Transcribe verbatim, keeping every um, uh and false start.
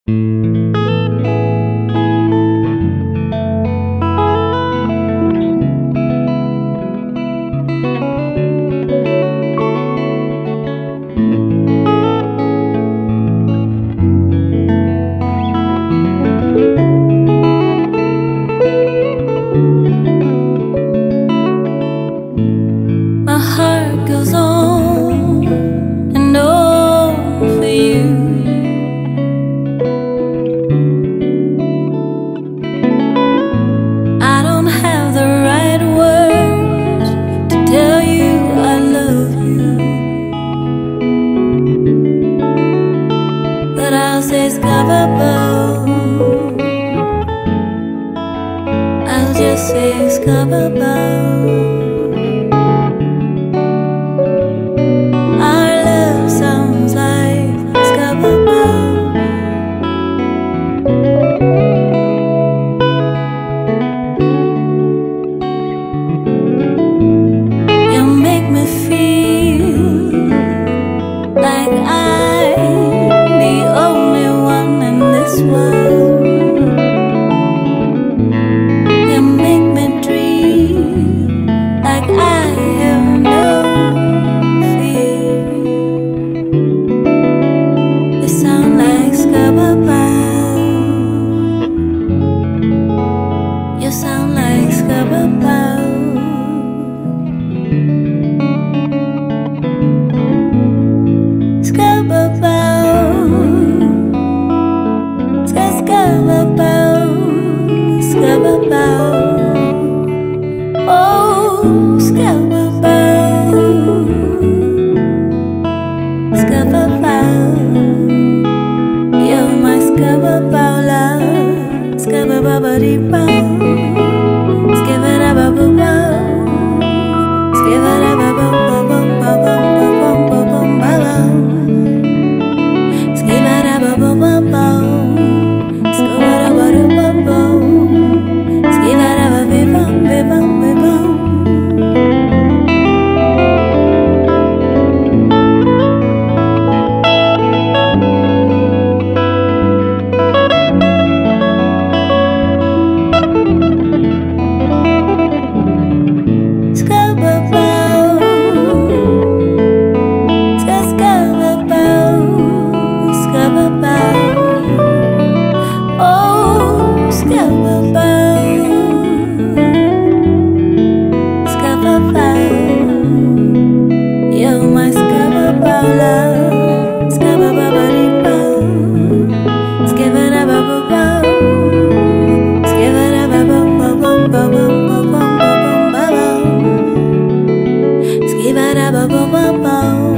Skabba Bough, I'll just say Skabba Bough. Our love sounds like Skabba Bough. You make me feel like I'm the only one in this world. You make me dream like I have no fear. You sound like Skabba Bough. You sound like Skabba Bough. Skabba Bough, Skabba Bough, Skabba Bough, oh Skabba Bough, Skabba Bough, you're my Skabba Bough love, Skabba Bough Bough, Skabba Bough Bough, Skabba Bough Bough Bough Bough Bough. Skabba Bough, Skabba Bough,